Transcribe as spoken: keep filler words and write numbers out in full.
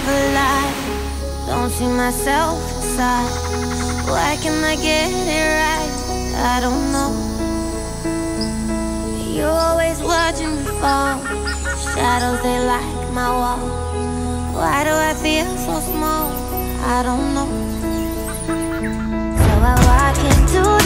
of a lie. Don't see myself inside. Why can't I get it right? I don't know. You're always watching me fall. Shadows, they like my wall. Why do I feel so small? I don't know. So I walk into